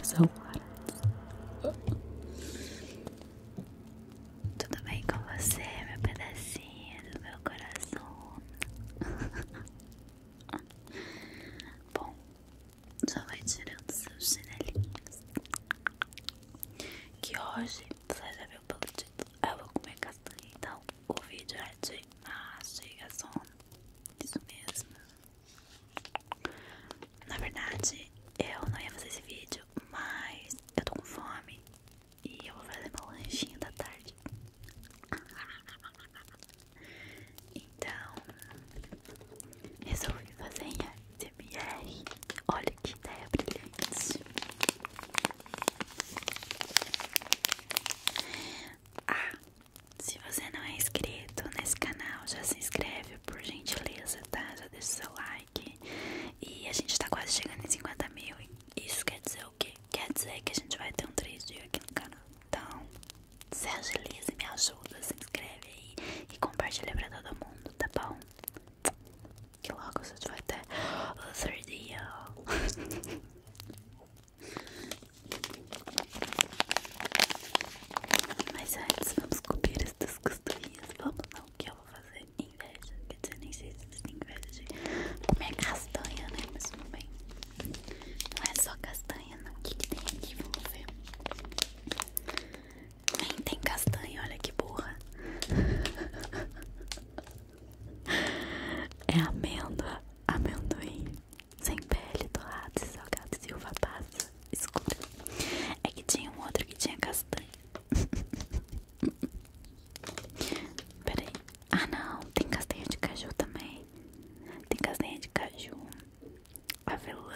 celular. Tudo bem com você, meu pedacinho do meu coração? Bom, já vai tirando seus chinelinhos, que hoje, você já viu pelo título, eu vou comer castanha. Então o vídeo é de mastiga sono. Isso mesmo. Na verdade, eu não ia fazer esse vídeo, mas eu tô com fome e eu vou fazer meu lanchinho da tarde. Então, resolvi fazer em ASMR. Olha que ideia brilhante. Ah, se você não é inscrito nesse canal, já se inscreve por gentileza, tá? Já deixa o seu like. E a gente tá quase chegando em 50 mil. Isso quer dizer o quê? Quer dizer que a gente vai ter um 3 dias aqui no canal. Então, se agiliza e me ajuda, se inscreve aí e compartilha pra todo mundo, tá bom? Que logo a gente vai ter o 3 dia. Mas antes, vamos comer estas castanhas. Vamos não, que eu vou fazer inveja. Quer dizer, nem sei se vocês têm inveja de comer castanha, né? Mas tudo bem. Não é só castanha, não. O que que tem aqui? Vamos ver. Nem tem castanha, olha que burra. É amêndoa, amendoim, sem pele, torrado e salgado e uva passa escura. É que tinha um outro que tinha castanha. Peraí. Ah não, tem castanha de caju também. Tem castanha de caju, avelã,